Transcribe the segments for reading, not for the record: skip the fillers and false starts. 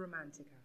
Romantica.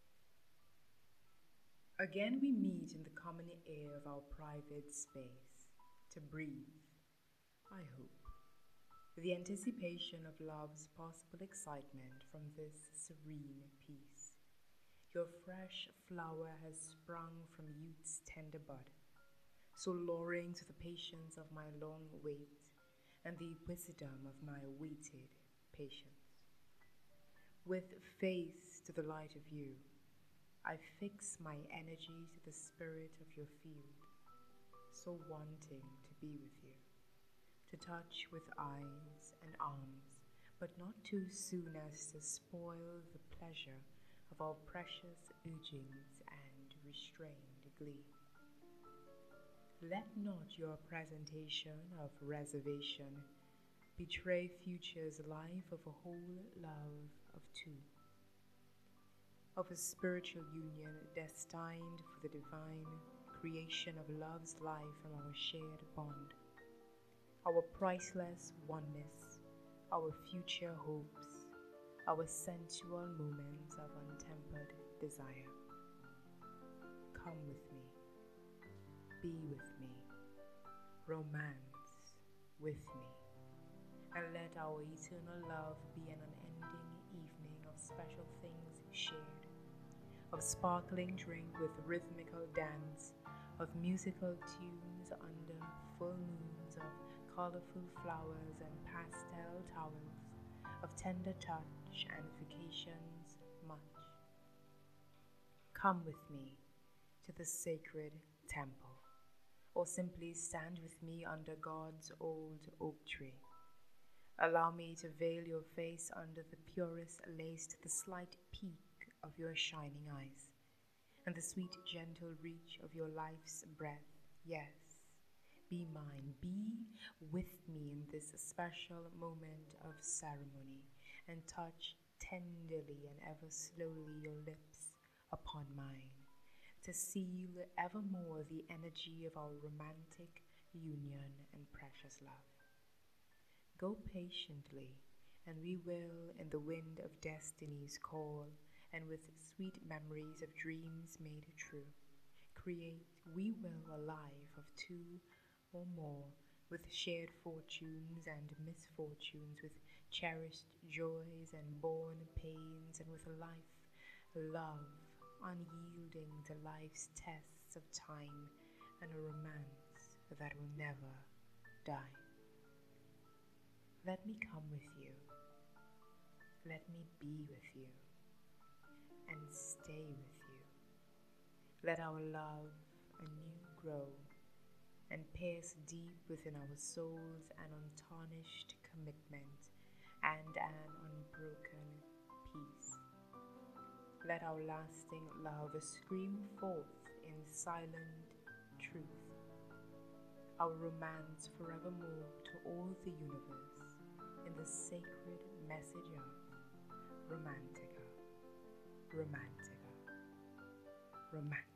Again we meet in the common air of our private space, to breathe, I hope, the anticipation of love's possible excitement from this serene peace. Your fresh flower has sprung from youth's tender bud, so luring to the patience of my long wait and the wisdom of my waited patience. With face to the light of you, I fix my energy to the spirit of your field, so wanting to be with you, to touch with eyes and arms, but not too soon as to spoil the pleasure of our precious urgings and restrained glee. Let not your presentation of reservation betray future's life of a whole love of two, of a spiritual union destined for the divine creation of love's life from our shared bond, our priceless oneness, our future hopes, our sensual moments of untempered desire. Come with me, be with me, romance with me, and let our eternal love be an unending evening of special things shared, of sparkling drink with rhythmical dance, of musical tunes under full moons, of colorful flowers and pastel towels, of tender touch and vacations much. Come with me to the sacred temple, or simply stand with me under God's old oak tree. Allow me to veil your face under the purest lace to the slight peak of your shining eyes, and the sweet gentle reach of your life's breath. Yes, be mine, be with me in this special moment of ceremony, and touch tenderly and ever slowly your lips upon mine, to seal evermore the energy of our romantic union and precious love. Go patiently, and we will, in the wind of destiny's call, and with sweet memories of dreams made true, create we will a life of two or more, with shared fortunes and misfortunes, with cherished joys and born pains, and with a life, love, unyielding to life's tests of time, and a romance that will never die. Let me come with you, let me be with you, and stay with you. Let our love anew grow and pierce deep within our souls an untarnished commitment and an unbroken peace. Let our lasting love scream forth in silent truth, our romance forevermore to all the universe, in the sacred message of Romantica, Romantica, Romantica.